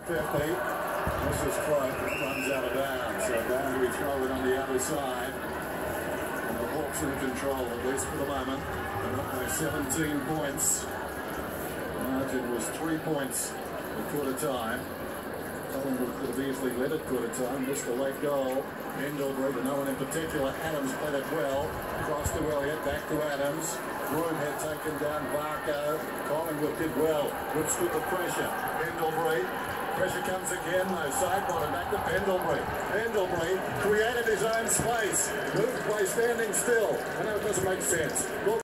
50. This is close. It runs out of bounds. So boundary throw it on the other side. And the Hawks in control, at least for the moment. They're up by 17 points. The margin was 3 points at quarter time. Collingwood could have easily led at quarter time. Missed a late goal. Pendlebury, but no one in particular. Adams played it well. Cross to Elliott, back to Adams. Broom had taken down Barco. Collingwood did well. Withstood the pressure. Pendlebury. Pressure comes again, though. Side bottom, back to Pendlebury. Pendlebury created his own space. Moved by standing still. I know it doesn't make sense.